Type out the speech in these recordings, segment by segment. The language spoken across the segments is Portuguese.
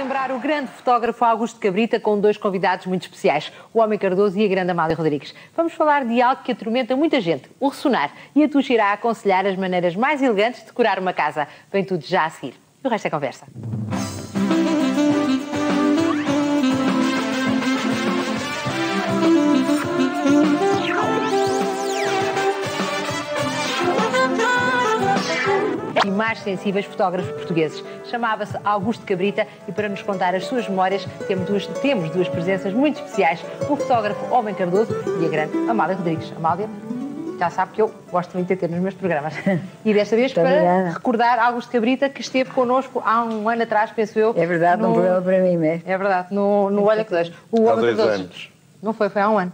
relembrar o grande fotógrafo Augusto Cabrita com dois convidados muito especiais, o Homem Cardoso e a grande Amália Rodrigues. Vamos falar de algo que atormenta muita gente, o ressonar, e a Tuxa irá aconselhar as maneiras mais elegantes de decorar uma casa. Vem tudo já a seguir. E o resto é conversa. E mais sensíveis fotógrafos portugueses. Chamava-se Augusto Cabrita e para nos contar as suas memórias temos duas presenças muito especiais, o fotógrafo Homem Cardoso e a grande Amália Rodrigues. Amália, já sabe que eu gosto muito de ter nos meus programas. E desta vez para recordar Augusto Cabrita, que esteve connosco há um ano atrás, penso eu. É verdade, um programa para mim mesmo. É verdade, no Olha que Dois. Há 2 anos. Não foi há um ano.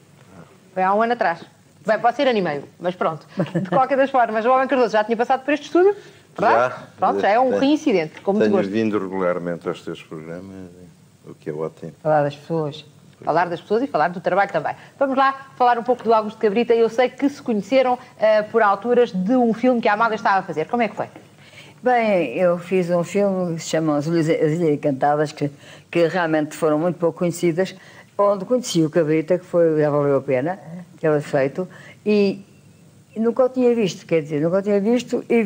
Foi há um ano atrás. Bem, pode ser ano e meio, mas pronto. De qualquer das formas, o Homem Cardoso já tinha passado por este estúdio, verdade? Já. Pronto, já é um reincidente, com muito gosto. Tenho vindo regularmente aos teus programas, o que é ótimo. Falar das pessoas. Falar das pessoas e falar do trabalho também. Vamos lá falar um pouco do Augusto Cabrita. Eu sei que se conheceram por alturas de um filme que a Amália estava a fazer. Como é que foi? Bem, eu fiz um filme que se chama As Ilhas Encantadas, que realmente foram muito pouco conhecidas, onde conheci o Cabrita, que já valeu a pena ter feito, e nunca o tinha visto, quer dizer, nunca o tinha visto e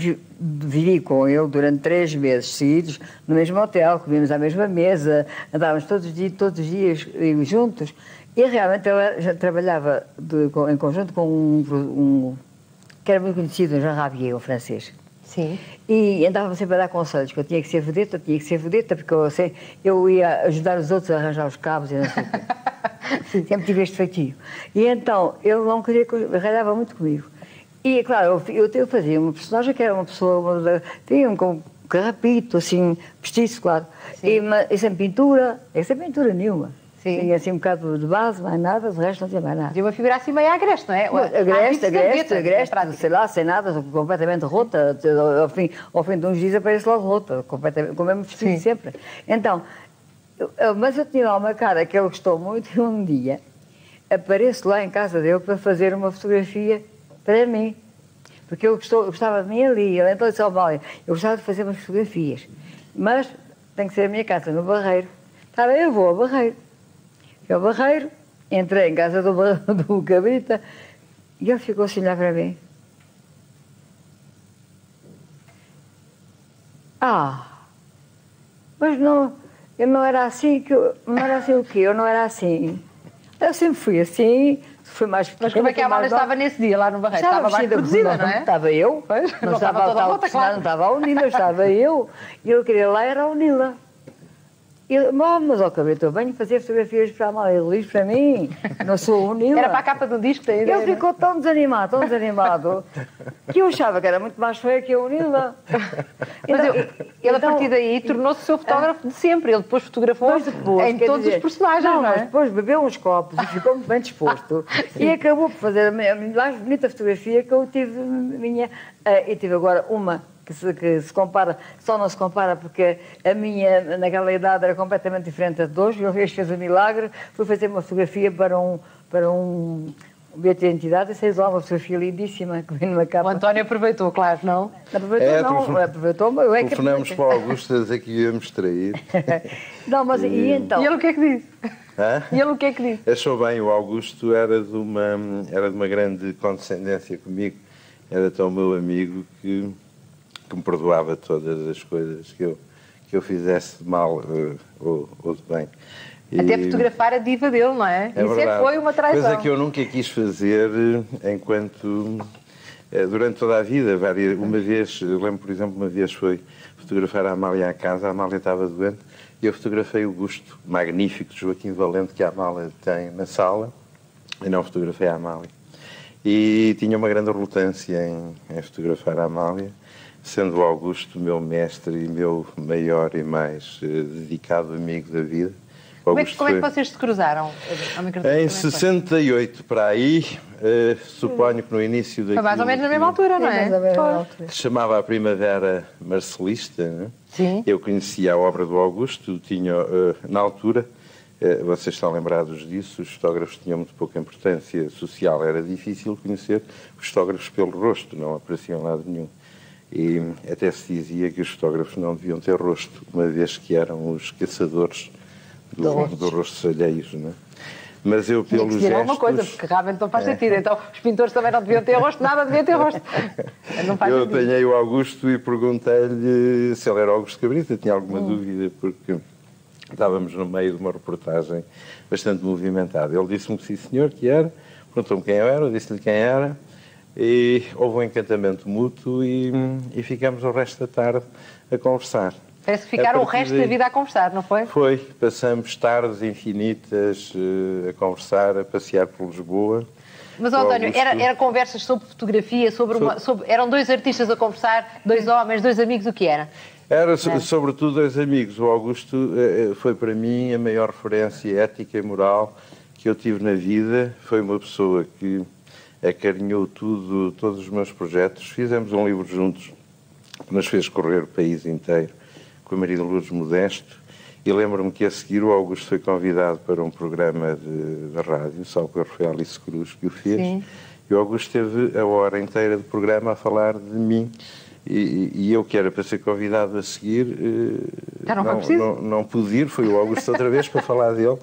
vivi com ele durante 3 meses seguidos no mesmo hotel, comíamos à mesma mesa, andávamos todos os dias juntos, e realmente ele já trabalhava em conjunto com um que era muito conhecido, Jean Rabier, um francês. Sim. E andava sempre a dar conselhos, que eu tinha que ser vedeta, porque eu ia ajudar os outros a arranjar os cabos e não sei o quê. Sempre tive este feitio. E então, ele não queria, ralhava muito comigo. E, claro, eu fazia uma personagem que era uma pessoa, tinha um carrapito, assim, postiço, claro. E sem pintura nenhuma. Sim. Tinha assim um bocado de base, mais nada, de resto não tinha mais nada. De uma figura assim meio agreste, não é? Agreste, sei lá, sem nada, completamente rota. Ao fim de uns dias aparece logo rota, completamente, com o mesmo vestido sempre. Então, mas eu tinha lá uma cara que ele gostou muito e um dia apareço lá em casa dele para fazer uma fotografia para mim. Porque eu gostava de mim ali. Ele então disse ao Mália, eu gostava de fazer umas fotografias, mas tem que ser a minha casa, no Barreiro. Está bem, eu vou ao Barreiro. Fui ao Barreiro, entrei em casa do Cabrita e ele ficou assim a olhar para mim. Mas não, eu não era assim, não era assim o quê? Eu não era assim. Eu sempre fui assim, fui mais pequena. Mas como é que a Amália estava nesse dia lá no Barreiro? Estava mais produzida, não é? Estava eu, não estava toda a volta, claro. Não estava a Unila, estava eu, e ele queria lá era a Unila. Mas ó Cabrita, eu venho fazer fotografias para a Amália Luís, para mim, não sou Unila. Era para a capa do disco, tem ideia? Ele ficou tão desanimado, que eu achava que era muito mais feia que a Unila. Ele, a partir daí, tornou-se o seu fotógrafo de sempre. Ele depois fotografou em todos os personagens, não é? Mas depois bebeu uns copos e ficou muito bem disposto. E acabou por fazer a mais bonita fotografia que eu tive minha. E tive agora uma que se compara, só não se compara porque a minha, naquela idade, era completamente diferente da de hoje. Ele fez o milagre, fui fazer uma fotografia para um bilhete de identidade e fez lá uma fotografia lindíssima que vem numa capa. O António aproveitou, claro, não? Aproveitou, mas eu é que... Telefonamos para o Augusto a dizer que íamos trair. Não, mas e então? E ele o que é que disse? Hã? E ele o que é que disse? Achou bem, o Augusto era de uma grande condescendência comigo. Era tão meu amigo que me perdoava todas as coisas que eu fizesse de mal ou de bem. Até fotografar a diva dele, não é? É isso verdade. É que foi uma traição. Coisa que eu nunca quis fazer durante toda a vida. Uma vez, eu lembro, por exemplo, uma vez foi fotografar a Amália à casa, a Amália estava doente, e eu fotografei o busto magnífico de Joaquim Valente que a Amália tem na sala, e não fotografei a Amália. E tinha uma grande relutância em fotografar a Amália, sendo o Augusto meu mestre e meu maior e mais dedicado amigo da vida. Como é que vocês se cruzaram? Em 68, para aí, suponho que no início daquilo... Foi mais ou menos na mesma altura, não é? Se chamava a Primavera Marcelista, não é? Sim. Eu conhecia a obra do Augusto, tinha, na altura, vocês estão lembrados disso, os fotógrafos tinham muito pouca importância social, era difícil conhecer os fotógrafos pelo rosto, não apareciam em lado nenhum. E até se dizia que os fotógrafos não deviam ter rosto, uma vez que eram os caçadores do rostos alheios, não é? Mas eu, pelos gestos... alguma coisa, porque realmente não faz sentido. Então, os pintores também não deviam ter rosto, nada devia ter rosto. Não faz eu sentido. apanhei o Augusto e perguntei-lhe se ele era Augusto Cabrita, tinha alguma dúvida, porque estávamos no meio de uma reportagem bastante movimentada. Ele disse-me que sim, senhor, que era, perguntou-me quem eu era, eu disse-lhe quem era, e houve um encantamento mútuo e ficamos o resto da tarde a conversar. Parece que ficaram o resto da vida a conversar, não foi? Foi. Passamos tardes infinitas a conversar, a passear por Lisboa. Mas, António, era conversas sobre fotografia, eram dois artistas a conversar, dois homens, dois amigos, o que era? Era, sobretudo, dois amigos. O Augusto foi, para mim, a maior referência ética e moral que eu tive na vida. Foi uma pessoa que acarinhou todos os meus projetos. Fizemos um livro juntos que nos fez correr o país inteiro, com a Maria de Lourdes Modesto, e lembro-me que a seguir o Augusto foi convidado para um programa de rádio, salvo que foi a Alice Cruz que o fez. Sim. E o Augusto teve a hora inteira do programa a falar de mim, e eu, que era para ser convidado a seguir, não pude ir, foi o Augusto outra vez para falar dele,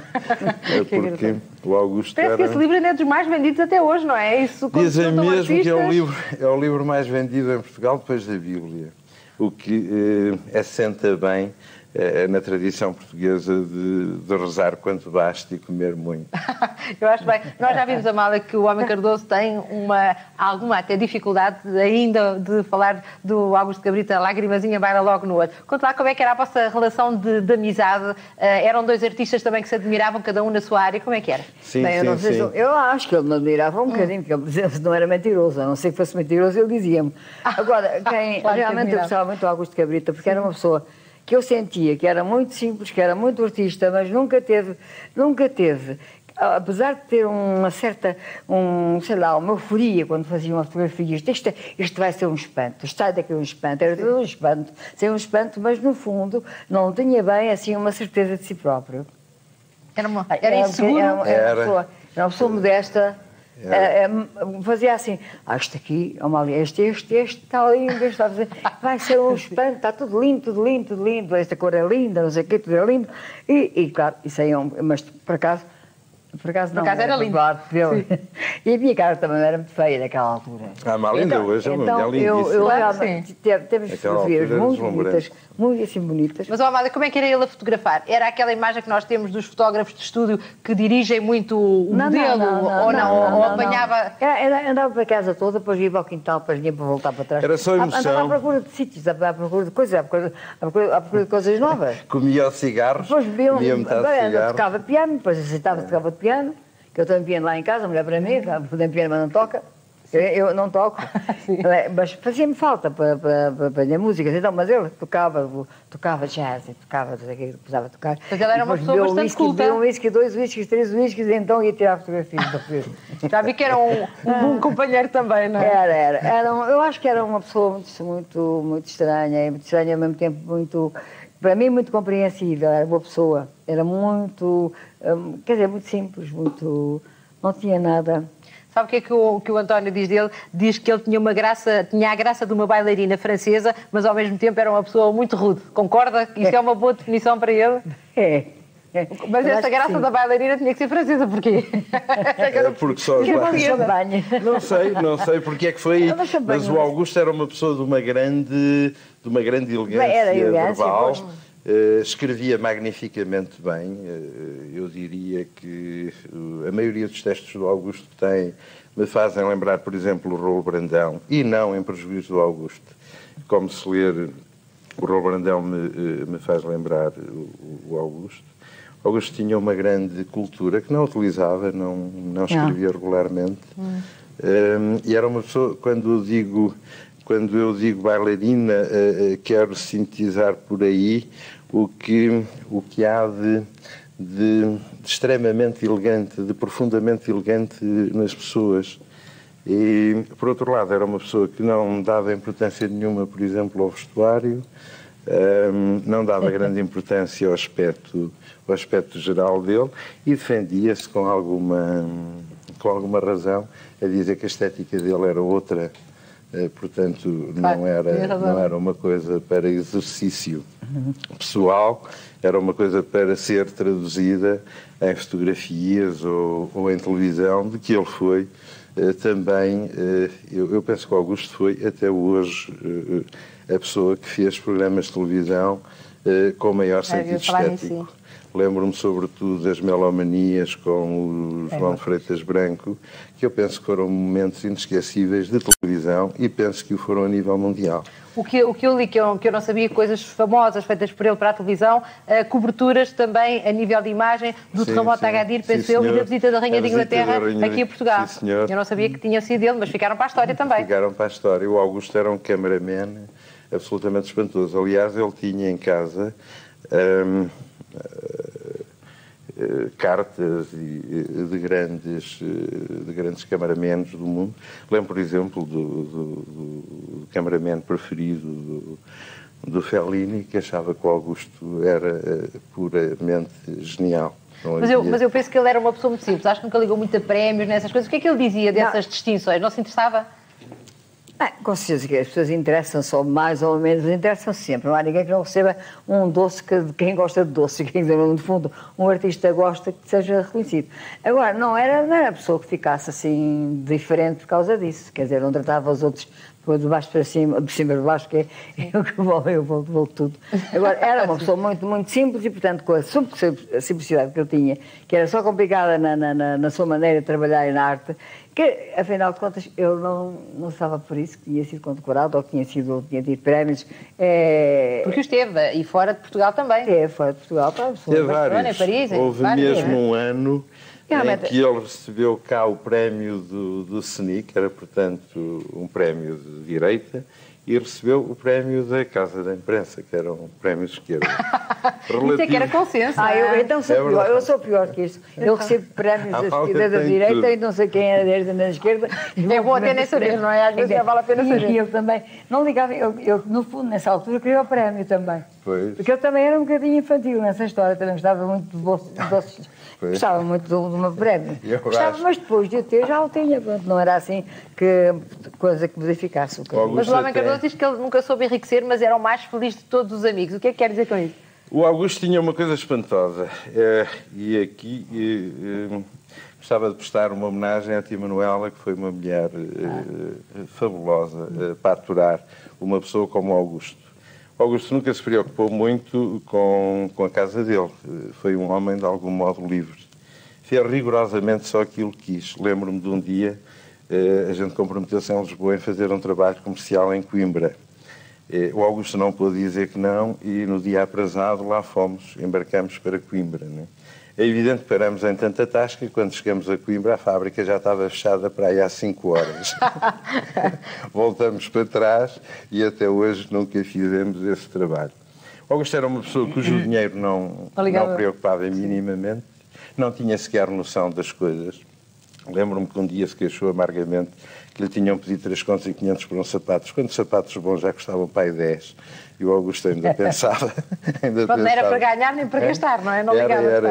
porque o Augusto Parece que esse livro ainda é dos mais vendidos até hoje, não é? Isso, dizem mesmo que é o livro mais vendido em Portugal depois da Bíblia. O que assenta bem na tradição portuguesa de rezar quanto basta e comer muito. Eu acho bem. Nós já vimos, Amália, que o Homem Cardoso tem alguma até dificuldade ainda de falar do Augusto Cabrita, a lagrimazinha baila logo no olho. Conta lá como é que era a vossa relação de amizade. Eram dois artistas também que se admiravam, cada um na sua área. Como é que era? Sim, bem, eu acho que ele me admirava um bocadinho, porque ele não era mentiroso. A não ser que fosse mentiroso, ele dizia-me. Agora, realmente eu gostava muito do Augusto Cabrita, porque era uma pessoa que eu sentia que era muito simples, que era muito artista, mas nunca teve, apesar de ter uma certa, sei lá, uma euforia quando fazia uma fotografia, isto vai ser um espanto, isto sai daqui um espanto, era tudo um espanto, ser um espanto, mas no fundo não tinha bem assim uma certeza de si próprio. Era inseguro? Era uma pessoa modesta. Fazia assim, isto aqui, este está lindo, vai ser um espanto, está tudo lindo, esta cor é linda, não sei o quê, tudo é lindo. E claro, isso aí mas por acaso não. Por acaso era lindo. Claro, e a minha cara também era muito feia naquela altura. A Amália ainda hoje é uma mulher lindíssima. Eu realmente temos fotografias muito bonitas, muito assim bonitas. Mas, Amália, como é que era ele a fotografar? Era aquela imagem que nós temos dos fotógrafos de estúdio que dirigem muito o modelo? Ou apanhava... Andava para casa toda, depois ia para o quintal, depois vinha para voltar para trás. Era só emoção. Andava à procura de sítios, à procura de coisas, à procura de coisas novas. Comia cigarros, comia metade de cigarros. Tocava piano, depois aceitava, tocava de piano, que eu tenho piano lá em casa, a mulher para mim, tem piano, mas não toca. Eu não toco, mas fazia-me falta para aprender músicas, então, mas ele tocava jazz, precisava tocar. Mas ele era uma pessoa bastante culta. Bebia um whisky, 2 whiskies, 3 whiskies, então ia tirar fotografias. Já vi que era um companheiro também, não é? Eu acho que era uma pessoa muito estranha, e muito estranha ao mesmo tempo, para mim, muito compreensível. Era uma pessoa, era muito, muito simples, não tinha nada. Sabe o que é que o António diz dele? Diz que ele tinha a graça de uma bailarina francesa, mas ao mesmo tempo era uma pessoa muito rude. Concorda? Isso é uma boa definição para ele? Mas essa graça da bailarina tinha que ser francesa, porquê? Porque só Não sei porque é que foi. Mas o Augusto era uma pessoa de uma grande elegância verbal. Escrevia magnificamente bem. Eu diria que a maioria dos textos do Augusto me fazem lembrar, por exemplo, o Rolo Brandão, e não em prejuízo do Augusto. Como se ler o Rolo Brandão me faz lembrar o Augusto. O Augusto tinha uma grande cultura que não utilizava, não escrevia regularmente. E era uma pessoa, quando eu digo bailarina, quero sintetizar por aí o que há de extremamente elegante, de profundamente elegante nas pessoas. E, por outro lado, era uma pessoa que não dava importância nenhuma, por exemplo, ao vestuário, não dava grande importância ao aspecto geral dele e defendia-se com alguma razão a dizer que a estética dele era outra Portanto, não era uma coisa para exercício pessoal, era uma coisa para ser traduzida em fotografias ou em televisão, de que ele foi também, eu penso que o Augusto foi até hoje a pessoa que fez programas de televisão com maior sentido estético. Lembro-me sobretudo das Melomanias com o João Freitas Branco, que eu penso que foram momentos inesquecíveis de televisão e penso que o foram a nível mundial. O que eu li, que eu não sabia, coisas famosas feitas por ele para a televisão, coberturas também a nível de imagem do terremoto de Agadir, penso eu, e da visita da Rainha de Inglaterra aqui a Portugal. Sim, senhor. Eu não sabia que tinha sido ele, mas ficaram para a história também. Ficaram para a história. O Augusto era um cameraman absolutamente espantoso. Aliás, ele tinha em casa cartas de grandes cameramenos do mundo. Lembro, por exemplo, do cameraman preferido do Fellini, que achava que o Augusto era puramente genial. Mas eu penso que ele era uma pessoa muito simples. Acho que nunca ligou muito a prémios, nessas coisas. O que é que ele dizia dessas distinções? Não se interessava? Com certeza que as pessoas interessam-se, ou mais ou menos, interessam sempre. Não há ninguém que não receba um doce de quem gosta de doce. Quem, no fundo, um artista gosta que seja reconhecido. Agora, não era a pessoa que ficasse assim diferente por causa disso. Quer dizer, não tratava os outros de baixo para cima, de cima para baixo, que é eu que vou tudo. Agora, era uma pessoa muito, muito simples e, portanto, com a simplicidade que ele tinha, que era só complicada na sua maneira de trabalhar e na arte, que, afinal de contas, eu não estava por isso, que tinha sido condecorado ou que tinha tido prémios. Porque esteve, e fora de Portugal também. Esteve fora de Portugal, teve vários. Em Paris. Houve mesmo um ano em que ele recebeu cá o prémio do CNI, que era, portanto, um prémio de direita, e recebeu o prémio da Casa da Imprensa, que era um prémio de esquerda. Isso é que era consenso. Então sou pior, eu sou pior que isso. Eu recebo prémios da direita tudo. E não sei quem era da direita na esquerda. É bom até nem saber, não é? Às vezes já vale a pena saber. E eu também, não ligava, eu no fundo, nessa altura, queria o prémio também. Pois. Porque eu também era um bocadinho infantil nessa história, também gostava muito de doces. Gostava muito do meu prémio. Mas depois de eu ter, já o tinha. Não era assim coisa que modificasse. Mas o Homem Cardoso diz que ele nunca soube enriquecer, mas era o mais feliz de todos os amigos. O que é que quer dizer com isso? O Augusto tinha uma coisa espantosa. E aqui gostava de prestar uma homenagem à tia Manuela, que foi uma mulher fabulosa para aturar uma pessoa como o Augusto. O Augusto nunca se preocupou muito com a casa dele. Foi um homem, de algum modo, livre. Fez rigorosamente só aquilo que quis. Lembro-me de um dia, a gente comprometeu-se em Lisboa em fazer um trabalho comercial em Coimbra. O Augusto não pôde dizer que não e, no dia aprazado, lá fomos, embarcamos para Coimbra. Né? É evidente que paramos em tanta tasca e quando chegamos a Coimbra a fábrica já estava fechada para aí há 5 horas. Voltamos para trás e até hoje nunca fizemos esse trabalho. O Augusto era uma pessoa cujo dinheiro não preocupava minimamente, não tinha sequer noção das coisas. Lembro-me que um dia se queixou amargamente que lhe tinham pedido 3,500 por uns sapatos, quando sapatos bons já custavam para aí 10. E o Augusto ainda pensava... Não era para ganhar nem para gastar, não é? Não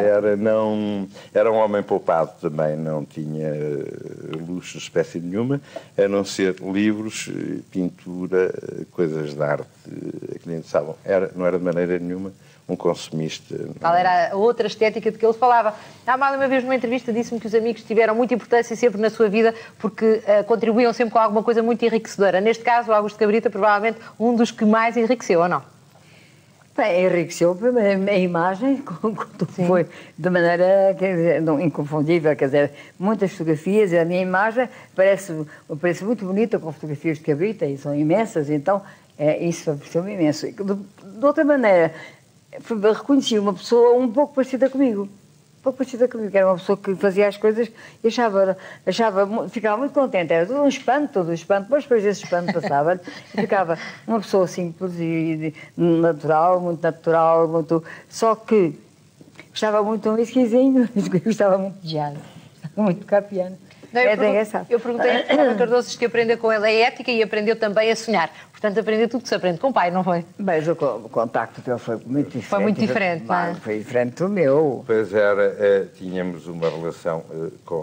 era um homem poupado também, não tinha luxo, espécie nenhuma, a não ser livros, pintura, coisas de arte, que nem sabiam. Não era de maneira nenhuma um consumista. Qual era a outra estética de que ele falava? A Amália, uma vez numa entrevista, disse-me que os amigos tiveram muita importância sempre na sua vida porque contribuíam sempre com alguma coisa muito enriquecedora. Neste caso, o Augusto Cabrita, provavelmente um dos que mais enriqueceu, ou não? Bem, enriqueceu a imagem, foi de maneira, quer dizer, não, inconfundível, quer dizer, muitas fotografias, a minha imagem parece muito bonita com fotografias de Cabrita, e são imensas, então isso favoreceu-me imenso. De outra maneira, reconheci uma pessoa um pouco parecida comigo. Que era uma pessoa que fazia as coisas e ficava muito contente. Era todo um espanto, mas depois esse espanto passava e ficava uma pessoa simples e muito natural, só que gostava muito de um whiskyzinho, gostava muito de jazz, gostava muito de tocar piano. Eu perguntei a Fernando Cardoso que aprendeu com ele a ética e aprendeu também a sonhar. Portanto, aprendeu tudo que se aprende com o pai, não foi? Mas o contacto dele foi muito diferente. Foi muito diferente, não é? Foi diferente do meu. Pois era, tínhamos uma relação com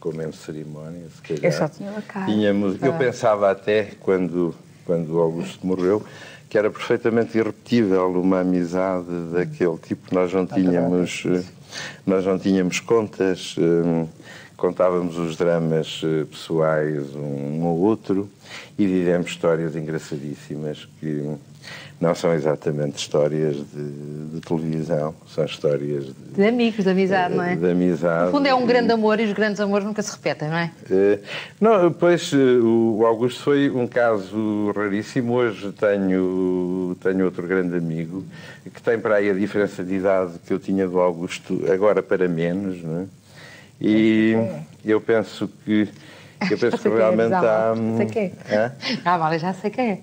com menos cerimónia, se calhar. Eu só tinha uma cara. Eu pensava até, quando o Augusto morreu, que era perfeitamente irrepetível uma amizade daquele tipo. Nós não tínhamos contas, contávamos os dramas pessoais um ao outro e vivemos histórias engraçadíssimas que não são exatamente histórias de televisão, são histórias de amigos, de amizade, não é? De amizade. No fundo é um grande amor e os grandes amores nunca se repetem, não é? Não, pois o Augusto foi um caso raríssimo. Hoje tenho outro grande amigo que tem para aí a diferença de idade que eu tinha do Augusto, agora para menos, não é? E eu penso que realmente há... Sei quem é. Amália, já sei quem é.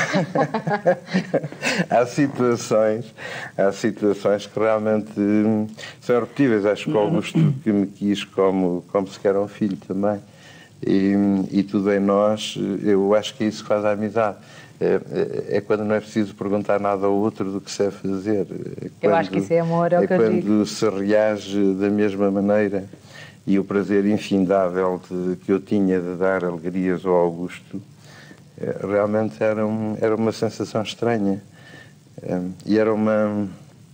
Há situações que realmente são irrepetíveis. Acho que o Augusto que me quis como se quer um filho também. E tudo em nós, eu acho que é isso que faz a amizade. É quando não é preciso perguntar nada ao outro do que se deve fazer. Eu acho que isso é amor, é o que eu digo. Quando se reage da mesma maneira. E o prazer infindável que eu tinha de dar alegrias ao Augusto realmente era uma sensação estranha. E era uma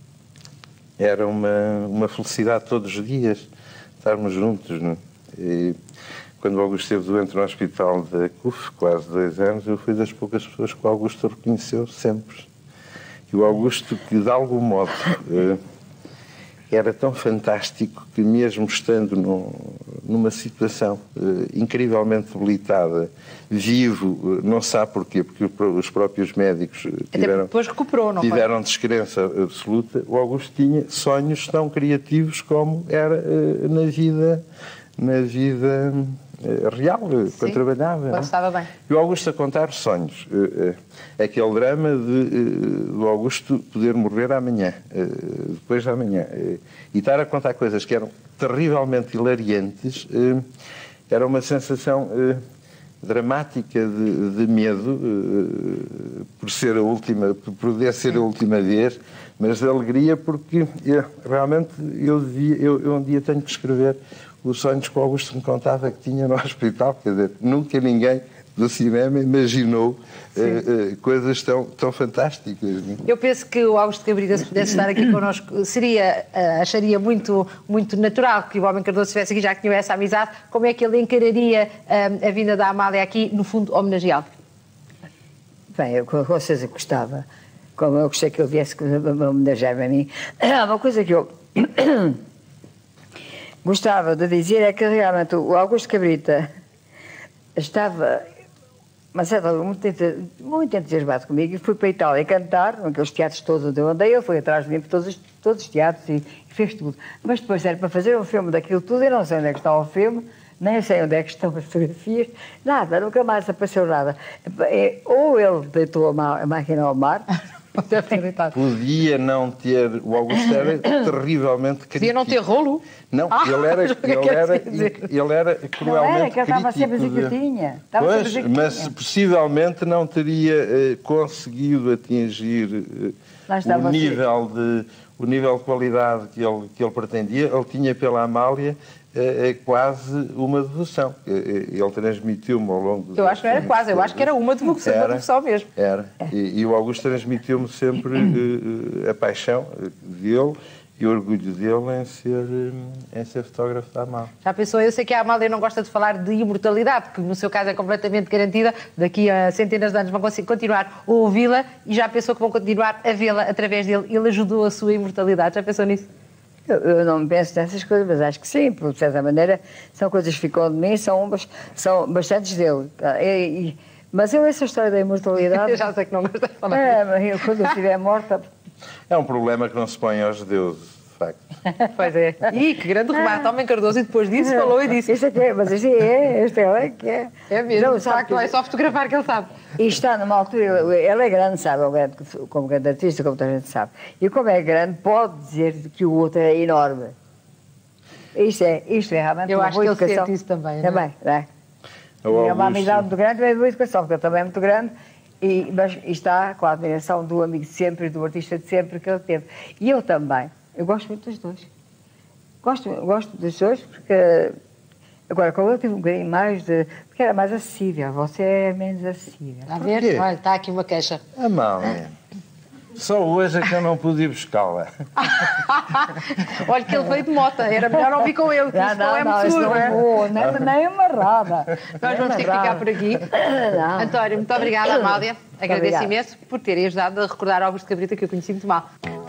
felicidade todos os dias estarmos juntos. Não? E quando o Augusto esteve doente no hospital da CUF, quase 2 anos, eu fui das poucas pessoas que o Augusto reconheceu sempre. E o Augusto, que de algum modo... era tão fantástico que, mesmo estando numa situação incrivelmente debilitada, vivo, não sabe porquê, porque os próprios médicos depois recuperou, não tiveram descrença absoluta. O Augusto tinha sonhos tão criativos como era na vida real, quando trabalhava. Quando estava bem. E o Augusto a contar sonhos. Aquele drama do Augusto poder morrer amanhã, depois de amanhã. E estar a contar coisas que eram terrivelmente hilariantes, era uma sensação dramática de medo, por poder ser a última vez, mas de alegria, porque realmente eu um dia tenho que escrever os sonhos que o Augusto me contava que tinha no hospital. Quer dizer, nunca ninguém do cinema imaginou coisas tão fantásticas. Não? Eu penso que o Augusto Cabrita, se pudesse estar aqui connosco, acharia muito, muito natural que o Homem Cardoso estivesse aqui, já que tinha essa amizade. Como é que ele encararia a vinda da Amália aqui, no fundo, homenageá-lo? Bem, eu com certeza gostava. Como eu gostei que ele viesse homenagear-me a mim. Uma coisa que eu... gostava de dizer é que realmente o Augusto Cabrita estava, mas muito entusiasmado comigo, e fui para a Itália cantar, naqueles teatros todos onde eu andei. Ele foi atrás de mim por todos os teatros e fez tudo. Mas depois era para fazer um filme daquilo tudo, eu não sei onde é que está o filme, nem sei onde é que estão as fotografias, nada, nunca mais apareceu nada. Ou ele deitou a máquina ao mar... Podia não ter... O Augusto era terrivelmente crítico. Podia não ter rolo? Não, ele era cruelmente não era, que ele estava sempre a dizer que eu tinha. Mas possivelmente não teria conseguido atingir o nível de qualidade que ele pretendia. Ele tinha pela Amália quase uma devoção. Ele transmitiu-me ao longo... Eu acho que não era quase, eu acho que era uma devoção mesmo. Era. E o Augusto transmitiu-me sempre a paixão dele e o orgulho dele em ser fotógrafo da Amália. Já pensou? Eu sei que a Amália não gosta de falar de imortalidade, que no seu caso é completamente garantida. Daqui a centenas de anos vão continuar a ouvi-la, e já pensou que vão continuar a vê-la através dele. Ele ajudou a sua imortalidade. Já pensou nisso? Eu não penso nessas coisas, mas acho que sim, porque de certa maneira são coisas que ficam de mim, são bastantes dele. Mas essa história da imortalidade... Eu já sei que não gosto de falar. Mas quando eu estiver morta... É um problema que não se põe aos deuses, de facto. Pois é. E que grande remate, Homem Cardoso, e depois disso falou e disse. Este é, mas este é que é. É mesmo, de facto, é só fotografar que ele sabe. E está numa altura, ele é grande, sabe, como grande artista, como toda a gente sabe. E como é grande, pode dizer que o outro é enorme. Isto é realmente eu uma boa educação. Eu acho que ele sente isso também, Também, não é? É uma amizade muito grande, é boa educação, porque ele também é muito grande. Mas está com a admiração do amigo de sempre, do artista de sempre que ele teve. E eu também. Eu gosto muito dos dois. Gosto dos dois, porque Agora, com ele tive um bocadinho mais de... Porque era mais acessível. Você é menos acessível. A ver? Olha, está aqui uma queixa. Amália, só hoje é que eu não pude ir buscá-la. Olha que ele veio de moto. Era melhor não vir com ele, que isso não é muito seguro, não é? Vou, nem amarrada. Nós vamos ter que ficar por aqui. António, muito obrigada, Amália. Agradeço imenso por terem ajudado a recordar Augusto Cabrita, que eu conheci muito mal.